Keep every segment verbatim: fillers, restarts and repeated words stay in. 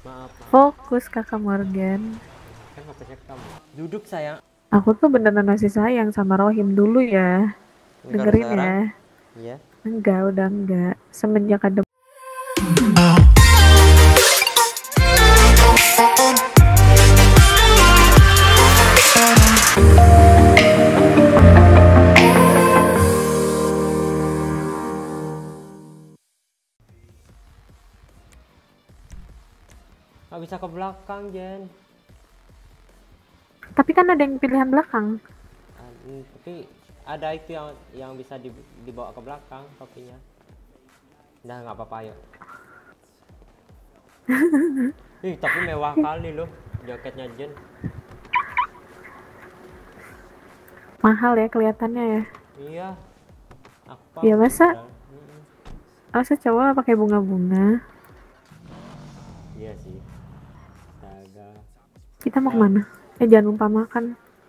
Maaf, maaf. Fokus Kakak Morgan. Kan fokusnya ke kamu. Duduk sayang. Aku tuh beneran masih sayang sama Rohim dulu ya. Ini kalau Dengerin sekarang, ya. iya. Enggak, udah enggak. Semenjak ada Nggak bisa ke belakang, Jen. Tapi kan ada yang pilihan belakang. Ah, hmm, tapi ada itu yang yang bisa di- dibawa ke belakang topinya. Udah nggak apa-apa, yuk. Ih, tapi mewah kali loh jaketnya Jen. Mahal ya kelihatannya ya. Iya. Apa Ya masa padahal? Mm-mm. masa cowok pakai bunga-bunga. Iya sih. Astaga. Kita mau Ya, kemana? Eh jangan lupa makan.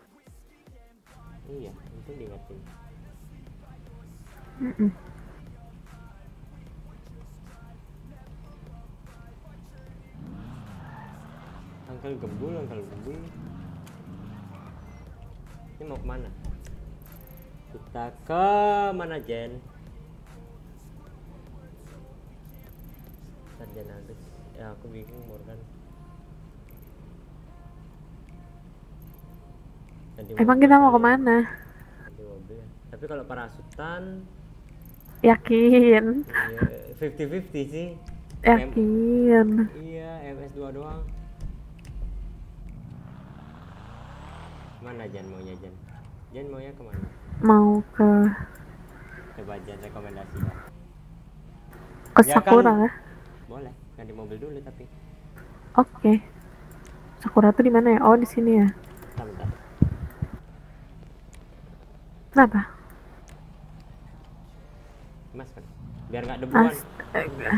iya, itu diingetin. Mm-mm. Angkel gembul, angkel gembul. Ini mau kemana? Kita ke mana, Jen? Ntar Jen habis. Ya aku bingung, Morgan. Ganti Emang mobil kita mau kali ya. kemana? Ganti mobil. Tapi kalau parasutan, Yakin. iya fifty fifty sih. M- Yakin. iya, M S dua doang. Mana Jan maunya Jan? Jan maunya kemana? Mau ke Coba Jan rekomendasi dah. ke Ya Sakura. kan, boleh ganti mobil dulu tapi. Oke. Sakura tuh di mana ya? Oh, di sini ya. Bentar, bentar. Kenapa? Mas kan, biar nggak debuan. Astaga.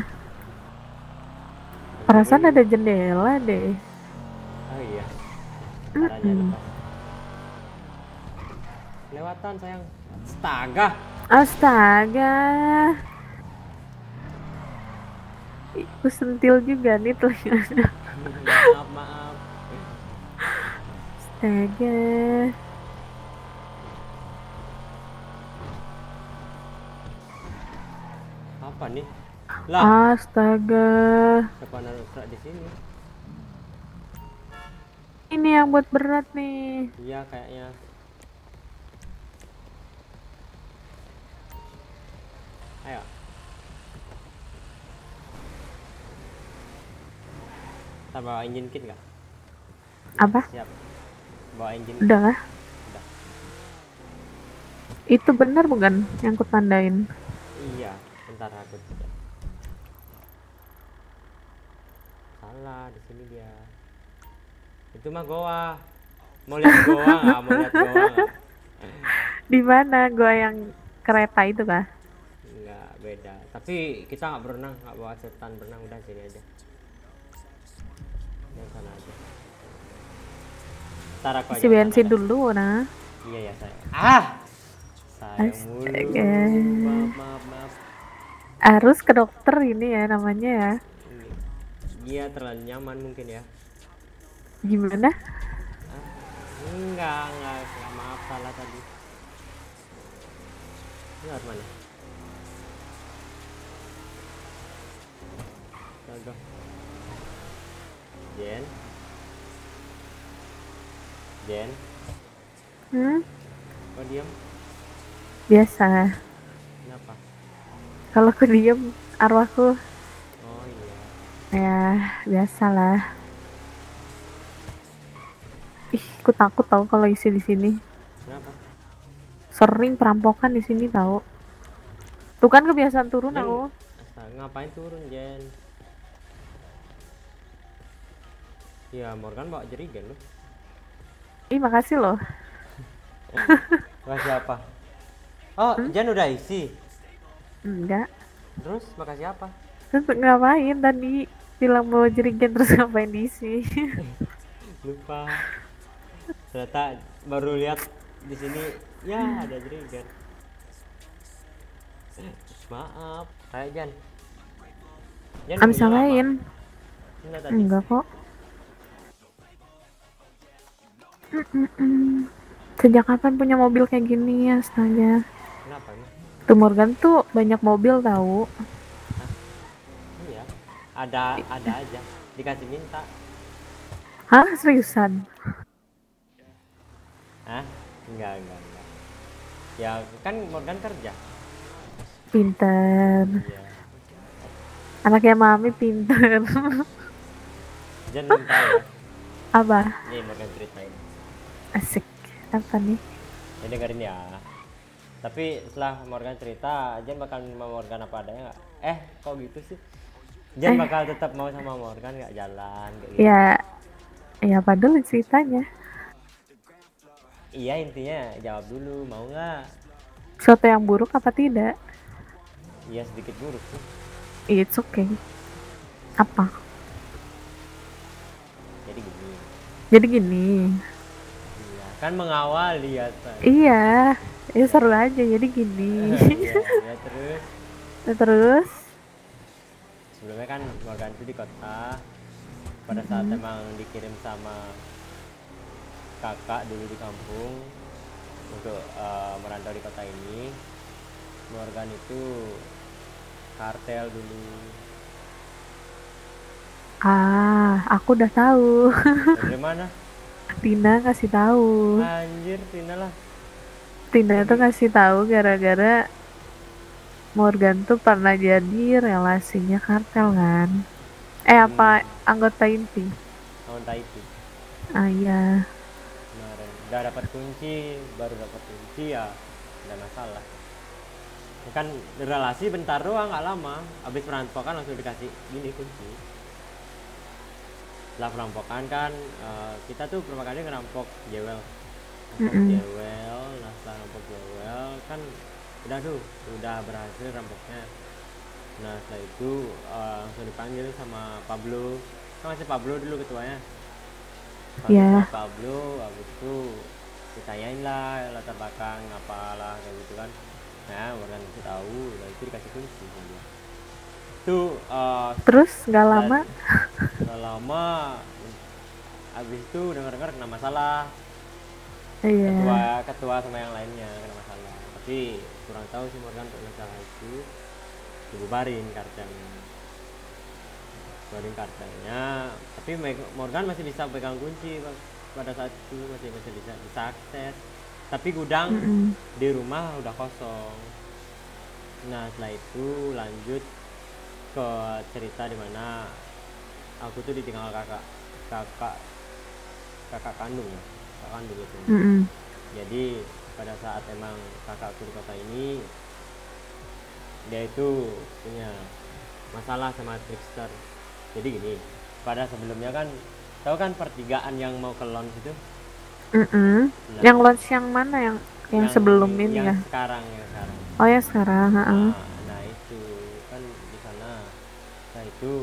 Perasaan ada jendela deh. Oh iya. Ntar aja Mm-mm. lepas. Lewatan sayang. Astaga. Astaga. Aku sentil juga nih telinganya. maaf, maaf. Astaga. Apa nih? Lah, Astaga. siapa naruh truk di sini? Ini yang buat berat nih. Iya kayaknya. Ayo. Kita bawa engine kit nggak? Apa? Siap. Bawa engine. Udah lah. Udah. Itu bener bukan yang ku tandain? Iya. Bentar aku cek. Salah di sini dia. Itu mah goa. Mau lihat goa nggak? Mau lihat goa nggak? Di mana gua yang kereta itu kah? Nggak, beda. Tapi kita nggak berenang, nggak bawa setan berenang, udah sini aja. Yang sana aja. Ntar aku Isi ajak bensin sana dah. dulu nah. Iya ya saya. Ah, sayang mulu. Astaga. Maaf, maaf, maaf. Harus ke dokter ini ya namanya ya. Ini. Iya terlalu nyaman mungkin ya. Gimana? Ah, enggak, enggak, enggak, maaf salah tadi. Ini harus mana? Aduh. Jen. Jen, Hmm? kok diam? Biasa. Kenapa? Kalau aku diem arwahku Oh iya. ya biasalah. Ih, aku takut tau kalau isi di sini. Kenapa? Sering perampokan di sini tau. Tuh kan kebiasaan turun Jen, aku. astaga, ngapain turun Jen? Ya Morgan bawa jerigen loh. Ih, makasih loh. Makasih apa? Oh, Hmm? Jen udah isi. Enggak. Terus makasih apa? Terus ngapain tadi bilang mau jerigen terus ngapain diisi? Lupa. Ternyata baru lihat di sini ya ada jerigen. Maaf. Kayak Jan. Jan Abis nunggunya lama. ngapain? Enggak tadi. Enggak kok. Mm-mm. Sejak kapan punya mobil kayak gini ya, astaga. Kenapa emang? Tuh Morgan tuh banyak mobil tahu. Hah? Iya. Ada ada aja. Dikasih minta. Hah, seriusan? Hah? Enggak, enggak, enggak. Ya kan Morgan kerja. Pinter. Iya. Anaknya mami pinter. Jen belum tahu ya. Apa? Nih Morgan ceritain. Asik. Apa nih? Ya dengerin ya. Tapi setelah Morgan cerita, Jen bakal menerima Morgan apa adanya nggak? Eh, kok gitu sih? Jen Eh. bakal tetap mau sama Morgan nggak jalan kayak gitu? Ya, ya padahal ceritanya. Iya intinya jawab dulu mau nggak? Sesuatu yang buruk apa tidak? Iya sedikit buruk sih. It's okay. Apa? Jadi gini. Jadi gini. Iya kan mengawali ya. San. Iya. Ya seru aja. Jadi gini. Iya, ya terus. Nah, terus? Sebelumnya kan Morgan itu di kota. Pada saat Mhm. emang dikirim sama kakak dulu di kampung untuk uh, merantau di kota ini, Morgan itu kartel dulu. Ah, aku udah tahu. Dari mana? Tina kasih tahu. Anjir, Tina lah. Tina tuh Jadi- kasih tahu gara-gara Morgan tuh pernah jadi relasinya kartel kan. Eh apa anggota inti? Tahun Taiti Ah iya. kemarin udah dapat kunci, baru dapat kunci ya nggak masalah. Ya kan relasi bentar doang, nggak lama. Habis perampokan langsung dikasih gini kunci. Setelah perampokan kan eh, kita tuh pertama kali ngerampok jewel, rampok Mm-mm. jewel. Nah setelah rampok jewel kan udah tuh udah berhasil rampoknya. Nah setelah itu eh, langsung dipanggil sama Pablo, kan masih Pablo dulu ketuanya. Panggil Iya. sama Pablo, habis itu ditanyain lah latar belakang apalah kayak gitu kan. Nah Morgan itu tahu, dan itu dikasih kunci sama dia. Itu eh, Terus nggak lama? Gak lama abis itu dengar-dengar kena masalah, Iya. ketua ketua sama yang lainnya kena masalah, tapi kurang tahu sih Morgan untuk masalah itu. Dibubarin kartelnya, bubarin kartelnya, tapi Morgan masih bisa pegang kunci pada saat itu, masih masih bisa bisa akses, tapi gudang Mm-mm. di rumah udah kosong. Nah setelah itu lanjut ke cerita dimana aku tuh ditinggal kakak kakak kakak kandung ya, kakak kandung itu. Mm-mm. Jadi pada saat emang kakakku di kota ini, dia itu punya masalah sama trickster. Jadi gini, pada sebelumnya kan tahu kan pertigaan yang mau ke launch itu. Mm-mm. Nah, Yang launch yang mana yang yang, sebelum ini yang ya? sekarang yang sekarang Oh ya sekarang. heeh. nah, nah itu kan di sana. Nah itu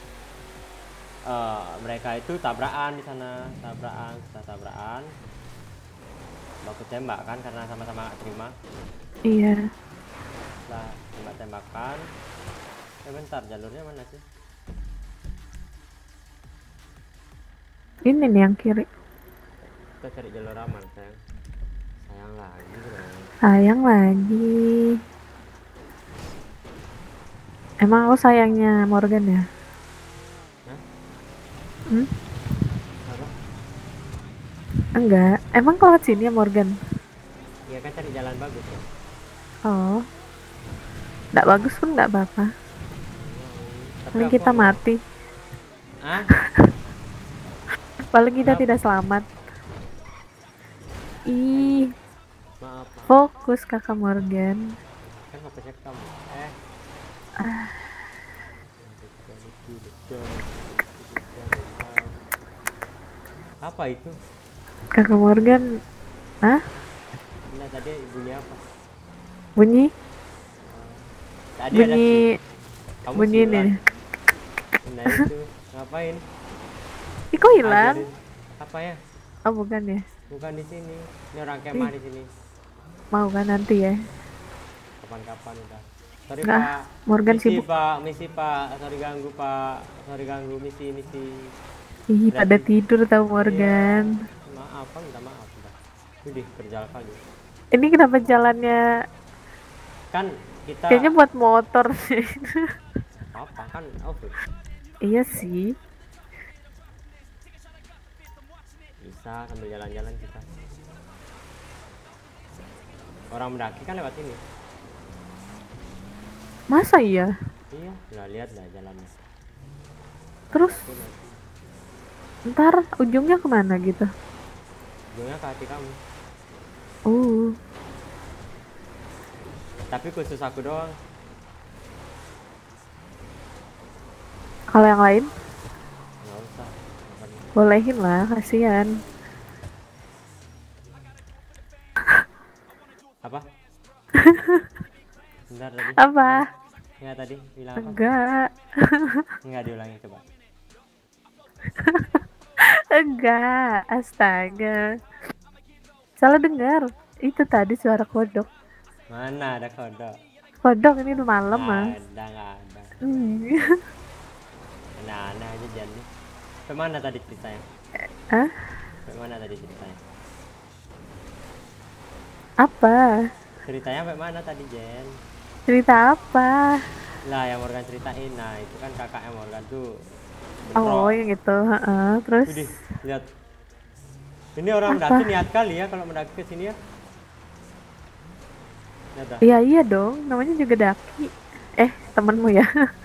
uh, mereka itu tabrakan di sana, tabrakan, setelah tabrakan baku tembak kan karena sama-sama gak terima. Iya. Setelah tembak-tembakan, eh bentar jalurnya mana sih? Ini nih yang kiri. Kita cari jalur aman sayang. Sayang lagi dong. Sayang lagi. Emang aku sayangnya Morgan ya? Hah? Hmm? Apa? Enggak. Emang lewat sini ya Morgan? Iya kan cari jalan bagus ya. Oh. Nggak bagus pun nggak apa-apa. Tapi Paling aku kita mau- mati. Ah? Paling kita Kenapa? tidak selamat. Ih, Maaf, maaf. fokus kakak Morgan. Kan H P saya kamu. Eh. Apa itu? Kakak Morgan, hah? Nah tadi bunyi apa? Bunyi? Tadi ada Bunyi, si- kamu bunyi siulan. nih. Nah itu ngapain? Ih, kok hilang? Ajarin. Apa ya? Oh, bukan ya? Bukan di sini. Ini orang kemah Ih. di sini. Mau kan nanti ya? Kapan-kapan udah. Sorry Nggak, Pak. Morgan Misi sibuk. Pak, misi Pak. Sorry ganggu Pak. Sorry ganggu misi misi. Ih, pada Berarti tidur tahu iya. Morgan. Maaf, Pak, minta maaf udah. Udah berjalan kali. Ini kenapa jalannya Kan kita kayaknya buat motor sih. apa kan off road. Iya sih. Bisa sambil jalan-jalan kita. Orang mendaki kan lewat ini. Masa iya? Iya, udah lihat lah jalannya. Terus Itu nanti. ntar ujungnya kemana gitu? Ujungnya ke hati kamu. Uh, Tapi khusus aku doang. kalau yang lain Nggak usah. Bukan. bolehin lah, kasihan. Apa? Bentar tadi. Apa? Enggak tadi bilang apa? Enggak, Enggak diulangi coba. enggak, astaga. Salah dengar. Itu tadi suara kodok. Mana ada kodok? Kodok ini udah malam Nggak ah. ada, nggak ada. Hmm. Aneh-aneh aja jadi. Kemana tadi ceritanya? Hah? Kemana tadi ceritanya? Apa? Ceritanya sampai mana tadi Jen? Cerita apa? Lah yang Morgan ceritain, nah itu kan kakaknya Morgan tuh Oh, bentrok. yang itu, heeh. Terus Widih, lihat. Ini orang apa? mendaki niat kali ya kalau mendaki ke sini ya. Lihat dah. Iya iya dong, namanya juga Daki. Eh, temenmu ya?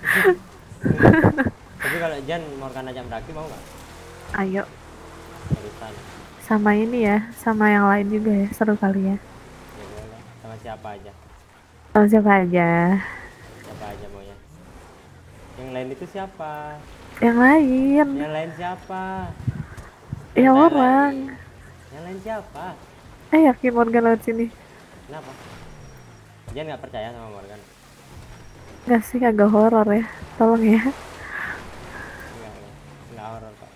Tapi kalau Jen Morgan ajak mendaki mau nggak? Ayo, Urusan. sama ini ya, sama yang lain juga ya, seru kali ya. Ya boleh. Sama siapa aja? Sama siapa aja? Siapa aja maunya? Yang lain itu siapa? Yang lain, Yang lain siapa? ya Yang orang. lain. Yang lain siapa? Eh, yakin Morgan lewat sini? Kenapa? Jen nggak percaya sama Morgan? Nggak sih, agak horor ya. Tolong ya. Enggak, enggak. Enggak horor kok.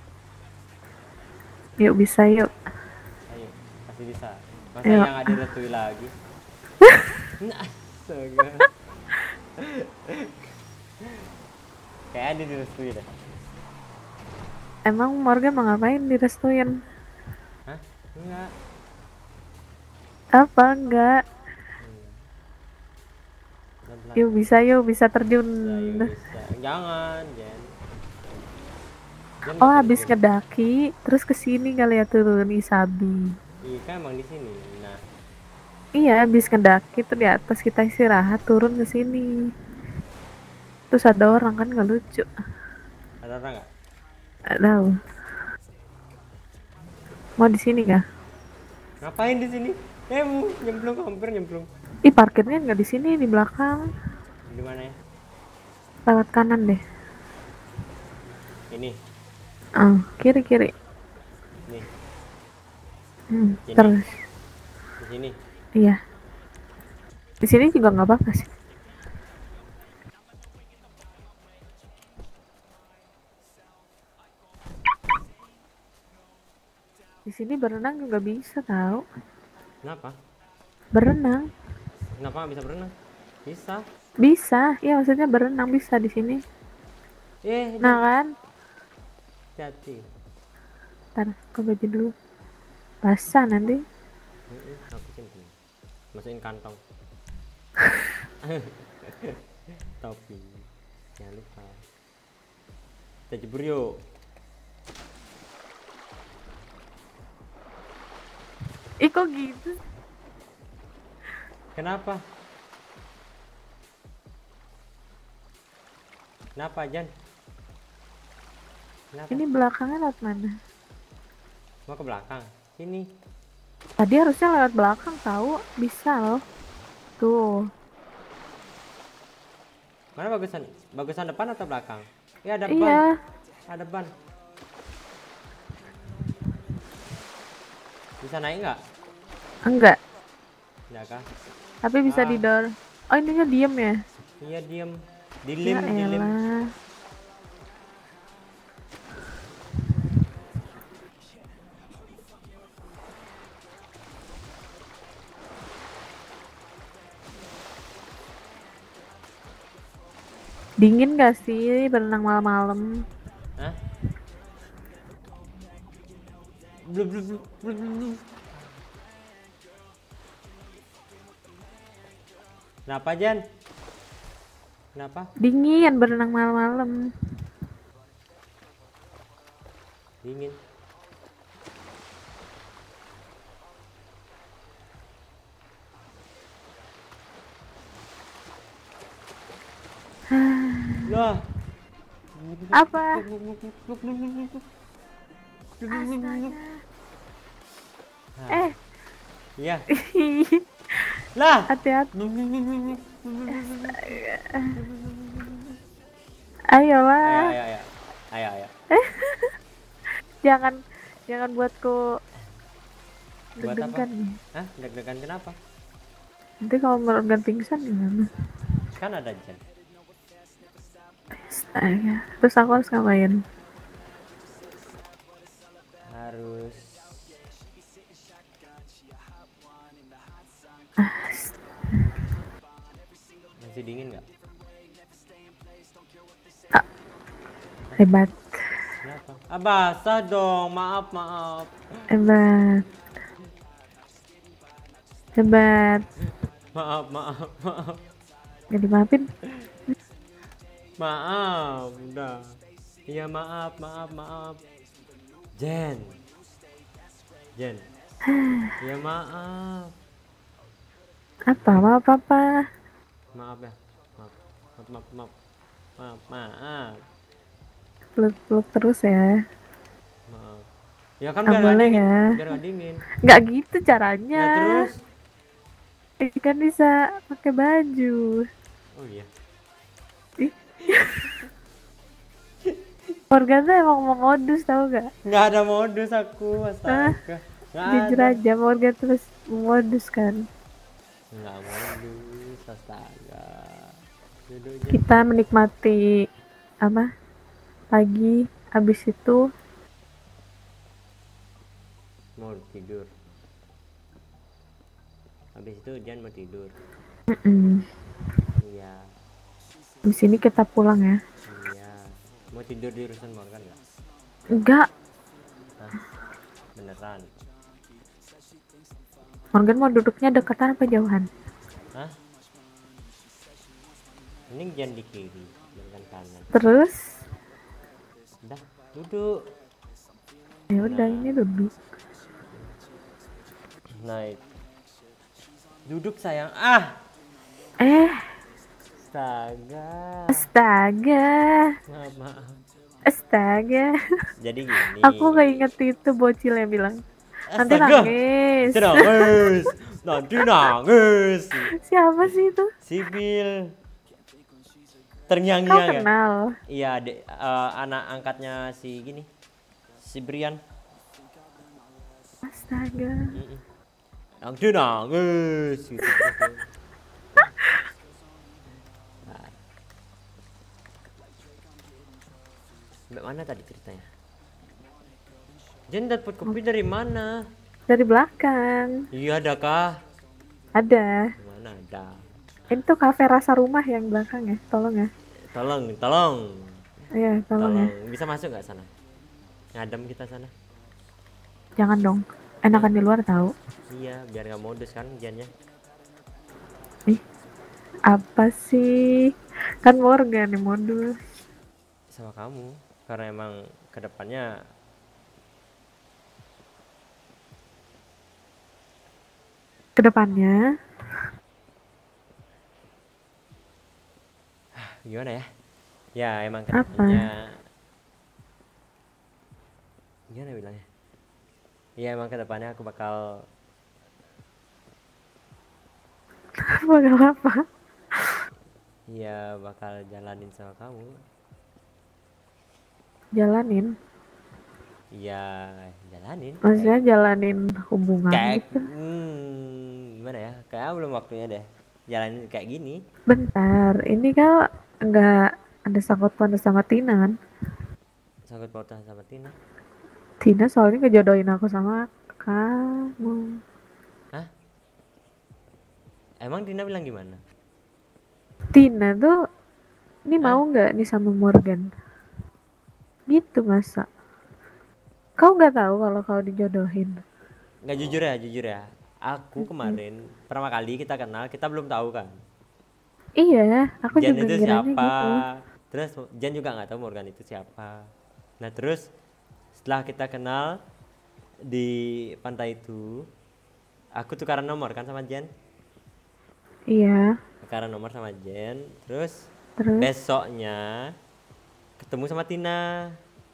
Yuk bisa yuk. Ayo, pasti bisa. Masa Ayo. yang nggak direstui lagi? Nah, astaga. Kayaknya dia direstui deh. Emang Morgan mau ngapain direstuin? Hah? Enggak. Apa enggak? Pelan-pelan. Yuk bisa yuk, bisa terjun. Bisa, yuk, bisa. Jangan, Jen. Jen Oh, nggak habis terjun. ngedaki, terus kesini kali ya turun Isabi. Iya kan emang di sini. Nah, Iya, habis ngedaki tuh di atas kita istirahat, turun ke sini. Terus ada orang kan nggak lucu. ada orang nggak? Nggak tahu. Mau di sini kah? Ngapain di sini? Eh, mu nyemplung, hampir nyemplung. Ih, parkirnya nggak di sini, di belakang. Di mana ya? Lewat kanan deh. Ini, Ah, kiri kiri. nih, Hmm, Ini. terus. di sini. Iya. Di sini juga nggak apa-apa sih. Di sini berenang juga bisa tahu. Kenapa? Berenang Kenapa nggak bisa berenang? Bisa. bisa, ya maksudnya berenang bisa di sini. Eh, Nah kan, hati. ntar ke baju dulu. Basah nanti. Mm-mm, aku simpen. Masukin kantong. Topi. Jangan lupa. Kita jebur yuk. Ih kok gitu? Kenapa? Kenapa, Jan? Kenapa? Ini belakangnya lewat mana? Mau ke belakang? Sini. Tadi harusnya lewat belakang tahu, bisa loh. Tuh. Mana bagusan? Bagusan depan atau belakang? Ya ada ban. Iya. Ada ban. Bisa naik nggak? Enggak. Enggak kah? Tapi bisa Ah. didor. Oh ininya diem ya? Iya diem. Dilim, Ya dilim. elah. Dingin gak sih berenang malam-malam? Hah? Blub, blub, blub, blub, blub, blub. Kenapa Jen? Kenapa? Dingin berenang malam-malam. Dingin. Lah. Apa? Nah, Eh, iya. Lah. hati-hati. Ayolah, Ayo, ayo, ayo. Ayo, ayo. jangan jangan buatku Buat apa? deg-degan nih. Hah? Deg-degan kenapa? Nanti kalau Morgan pingsan gimana? Kan ada Jen. Astaga. Terus aku harus ngapain? Harus masih dingin nggak? Hebat, Kenapa? Ah, basah dong. Maaf, maaf. hebat, hebat. Maaf, maaf, maaf. Gak dimaafin? Maaf, udah. Iya, maaf, maaf, maaf. Jen. Jen. Ya maaf. Apa? Maaf apa? Maaf ya. Maaf. Maaf, maaf, maaf. Maaf, maaf. Peluk-peluk terus ya. Maaf. Ya kan Nggak biar nggak boleh dingin. ya. Biar nggak dingin. Nggak gitu caranya. Ya terus. Kan bisa pakai baju. Oh iya. Ih. Morgan tuh emang mau modus tau gak? Nggak ada modus aku, astaga. Nggak Jujur ada. aja Morgan terus modus kan. Nggak modus, astaga. Duduk Jen. Kita menikmati apa? Pagi, habis itu Mau tidur. Habis itu Jan mau tidur. mm-mm. Iya. Habis ini kita pulang ya. Iya. Mau tidur di Rusun Morgan nggak? Enggak, Hah? Beneran? Morgan mau duduknya dekatan apa jauhan? Hah? Ini Jan di kiri, Morgan kanan. Terus Udah, duduk. ya udah ini duduk. Naik. Duduk sayang. Ah, Eh, astaga. astaga, Maaf, maaf. astaga. Jadi gini. Aku gak inget itu bocil yang bilang nanti Astaga. nangis. Nanti nangis. Nanti nangis. Siapa sih itu? Sibil. Kau Terngiang-ngiang ya? kenal? Iya, adek, eh, anak angkatnya si gini. Si Brian. Astaga. Mm-mm. Nanti nangis. Gitu. Nah. Sampai mana tadi ceritanya? Jen dapat kopi dari mana? Dari belakang. Iya, ada kah? Ada. Mana ada? Ini tuh kafe rasa rumah yang belakang ya. Tolong ya. Tolong, tolong. Iya, tolong ya. Tolong. Bisa masuk nggak sana? Ngadem kita sana. Jangan dong. Enakan di luar tahu. Iya, biar nggak modus kan Jannya. Ih, apa sih? Kan Morgan yang modus. Sama kamu. Karena emang kedepannya Kedepannya gimana ya? Ya emang apa? kedepannya gimana bilangnya? Ya emang kedepannya aku bakal Bakal apa? ya bakal jalanin sama kamu. Jalanin. Iya, jalanin. Maksudnya jalanin hubungan Kayak gitu. hmm, gimana ya? Kayak belum waktunya deh. Jalanin kayak gini. Bentar, ini kan nggak ada sangkut pautnya sama Tina kan? Sangkut pautan sama Tina. Tina soalnya ngejodohin aku sama kamu. Hah? Emang Tina bilang gimana? Tina tuh ini Hah? mau nggak nih sama Morgan? Gitu masa? Kau nggak tahu kalau kau dijodohin? Nggak, jujur ya, jujur ya. Aku Mm-mm. kemarin pertama kali kita kenal, kita belum tahu kan. Iya, aku Jan juga itu ngiranya siapa? gitu. Terus Jan juga nggak tahu Morgan itu siapa. Nah terus setelah kita kenal di pantai itu, aku tukaran nomor kan sama Jan. Iya, Tukaran nomor sama Jan. Terus terus, besoknya ketemu sama Tina.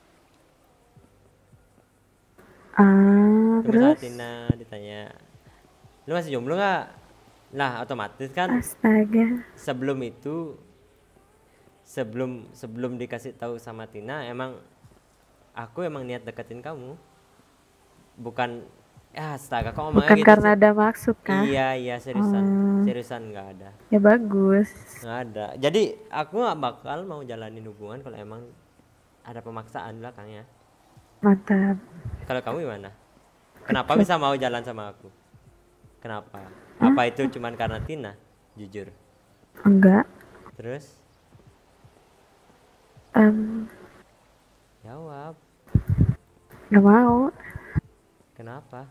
ah, Ketemu sama terus, Tina, ditanya, lu masih jomblo nggak? Nah otomatis kan astaga, sebelum itu, sebelum sebelum dikasih tahu sama Tina, emang aku emang niat deketin kamu, bukan ya astaga kok ngomongnya bukan gitu karena sih. ada maksud kah? Iya iya, seriusan, Hmm, seriusan nggak ada, ya bagus, nggak ada. Jadi aku nggak bakal mau jalanin hubungan kalau emang ada pemaksaan belakangnya. mantap. Kalau kamu gimana? Kenapa Kecut. bisa mau jalan sama aku? Kenapa? Hah? Apa itu cuman karena Tina? Jujur. Enggak, Terus Em, jawab. nggak mau. Kenapa?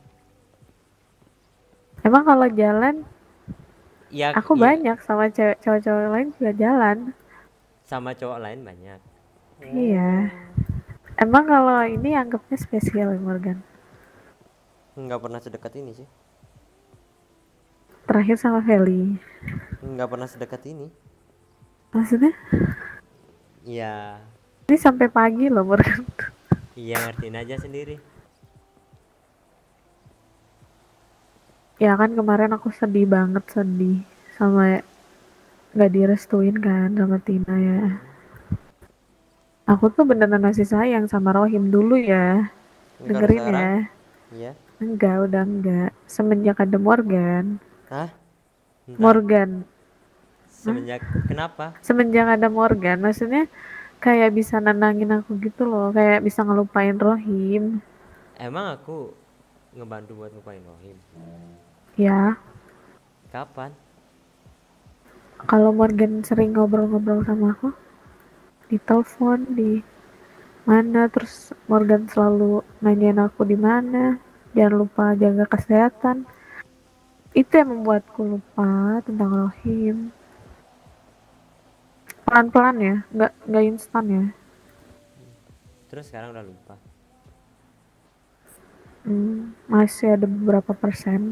Emang kalau jalan, Ya aku ya, banyak sama cewek cowok-cowok lain juga jalan. sama cowok lain banyak. Iya. Oh, Emang kalau ini anggapnya spesial ya, Morgan. nggak pernah sedekat ini sih. Terakhir sama Feli. Nggak pernah sedekat ini. Maksudnya, Iya, ini sampai pagi loh, Morgan. iya ngertiin aja sendiri. Ya kan kemarin aku sedih banget, sedih. Sama nggak direstuin kan sama Tina ya. Hmm. Aku tuh beneran ngasih sayang sama Rohim dulu ya. Kalau Dengerin ya. sekarang, iya. Enggak, udah enggak. Semenjak ada Morgan. Hah? Bentar. Morgan. Hah? Semenjak kenapa? Semenjak ada Morgan, maksudnya kayak bisa nenangin aku gitu loh. Kayak bisa ngelupain Rohim. Emang aku ngebantu buat lupain Rohim? Ya, Kapan? kalau Morgan sering ngobrol-ngobrol sama aku, di telepon, di mana, terus Morgan selalu nanyain aku di mana, jangan lupa jaga kesehatan. Itu yang membuatku lupa tentang Rohim. Pelan-pelan ya, nggak nggak instan ya. Terus sekarang udah lupa. Hmm, masih ada beberapa persen.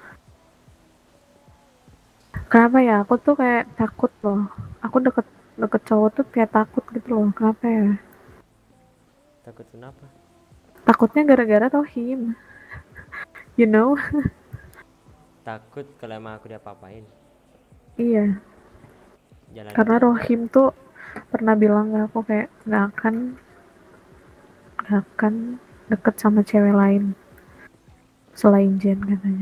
Kenapa ya? Aku tuh kayak takut loh. Aku deket deket cowok tuh kayak takut gitu loh. Kenapa ya? Takut kenapa? Takutnya gara-gara Rohim. You know? Takut kalau emang aku diapa-apain. Iya. Jalanin Karena aja. Rohim tuh pernah bilang ke aku kayak nggak akan nggak akan deket sama cewek lain selain Jen katanya.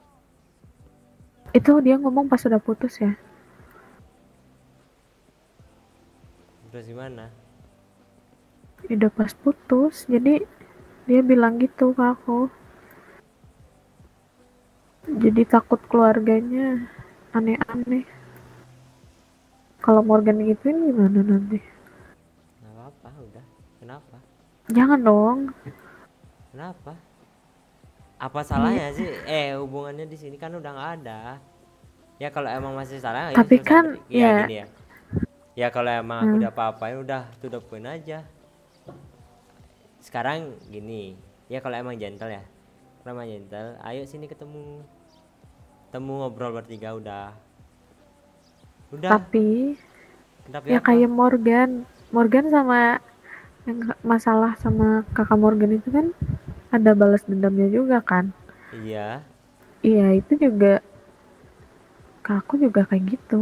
Itu dia ngomong pas udah putus ya. Terus gimana? Udah pas putus. Jadi dia bilang gitu ke aku. Jadi takut keluarganya aneh-aneh. Kalau Morgan gituin gimana nanti? Nggak apa-apa, udah. Kenapa? Jangan dong. Kenapa? Apa Iya. salahnya sih? Eh, hubungannya di sini kan udah nggak ada. Ya kalau emang masih salah, ayo Tapi selesai. kan ber- Iya ya, gini ya. Ya kalau emang aku hmm, diapa-apain, udah to the point aja. Sekarang gini. Ya kalau emang gentle ya. Kalau emang gentle, ayo sini ketemu. Temu ngobrol bertiga udah. Udah. tapi Tapi ya apa? kayak Morgan. Morgan sama yang masalah sama kakak Morgan itu kan ada balas dendamnya juga kan. Iya. Iya itu juga ke aku juga kayak gitu.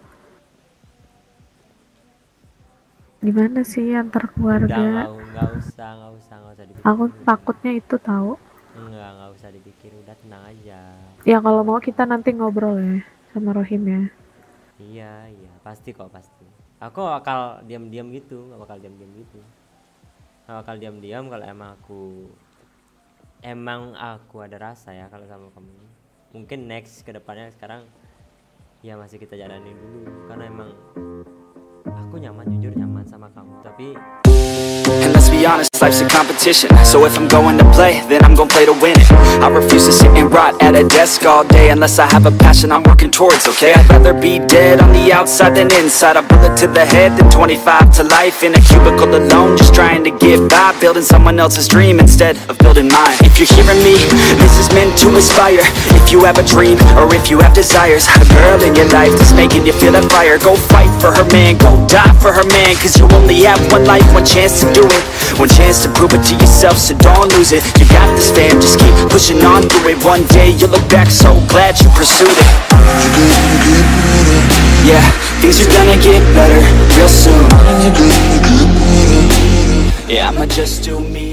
Gimana sih antar Udah, keluarga? nggak nggak usah, nggak usah, nggak usah Aku dipikirin udah. takutnya itu tahu. Enggak, nggak usah dipikir, udah tenang aja. Ya kalau mau kita nanti ngobrol ya sama Rohim ya. Iya, iya, pasti kok, pasti. Aku bakal diam-diam gitu, nggak bakal diam-diam gitu. Nggak bakal diam-diam kalau emang aku emang aku ada rasa ya kalau sama kamu. Mungkin next ke depannya, sekarang ya masih kita jalani dulu karena emang aku aku nyaman, jujur nyaman sama kamu, tapi And let's be honest, life's a competition. So if I'm going to play, then I'm gonna play to win it. I refuse to sit and rot at a desk all day unless I have a passion I'm working towards, okay? I'd rather be dead on the outside than inside. A bullet to the head than twenty-five to life in a cubicle alone, just trying to get by, building someone else's dream instead of building mine. If you're hearing me, this is meant to inspire. If you have a dream, or if you have desires, a girl in your life that's making you feel that fire, go fight for her man, go die for her man. Cause you only have one life, one chance to do it, one chance to prove it to yourself, so don't lose it. You got this fam, just keep pushing on through it. One day you'll look back so glad you pursued it. Yeah, things are gonna get better real soon. Yeah, I'ma just do me